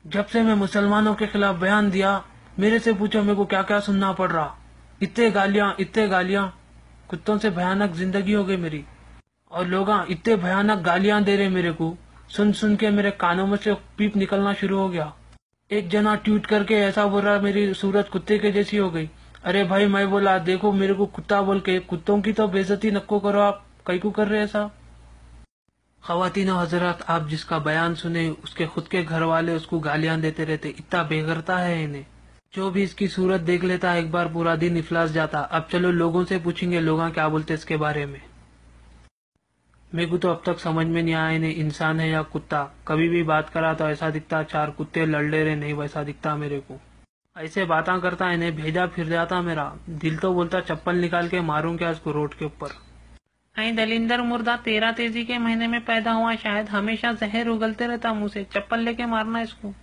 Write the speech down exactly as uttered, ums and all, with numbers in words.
جب سے میں مسلمانوں کے خلاف بیان دیا، میرے سے پوچھو میرے کو کیا کیا سننا پڑ رہا، اتنے گالیاں اتنے گالیاں، کتوں سے بھیانک زندگی ہو گئی میری، اور لوگ اتنے بھیانک گالیاں دے رہے میرے کو، سن سن کے میرے کانوں میں سے پیپ نکلنا شروع ہو گیا۔ ایک جنا ٹویٹ کر کے ایسا بول رہا میری صورت کتے کے جیسی ہو گئی۔ ارے بھائی میں بولا دیکھو میرے کو کتا بول کے، کتوں کی تو بے عزتی نکو کرو، آپ کئی کو کر رہے ایسا؟ خواتین و حضرات، آپ جس کا بیان سنے اس کے خود کے گھر والے اس کو گالیاں دیتے رہتے، اتنا بے غیرتا ہے انہیں۔ جو بھی اس کی صورت دیکھ لیتا ایک بار پورا دن افلاس جاتا۔ اب چلو لوگوں سے پوچھیں گے لوگاں کیا بولتے اس کے بارے میں۔ میرے کو تو اب تک سمجھ میں نہیں آیا انہیں انسان ہے یا کتا، کبھی بھی بات کرا تو ایسا دکھتا چار کتے لڑ لے رہے، نہیں ویسا دکھتا میرے کو، ایسے باتاں کرتا انہیں بھیجا پھر جاتا میرا دل تو بولتا چپل نکال کے ماروں کیا اس کو روڈ کے اوپر۔ اے دلندر مردہ، تیرہ تیزی کے مہینے میں پیدا ہوا، شاید ہمیشہ زہر اگلتے رہتا منہ سے، چپل لے کے مارنا اس کو۔